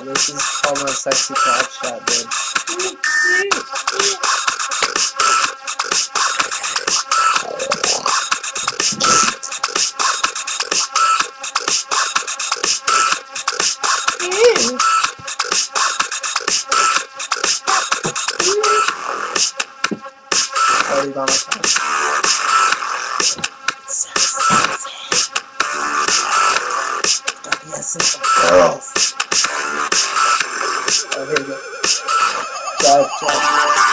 this is almost sexy crotch shot, dude. Already by my time. So sexy. Got the essence of girls. Oh, here we go. Drive.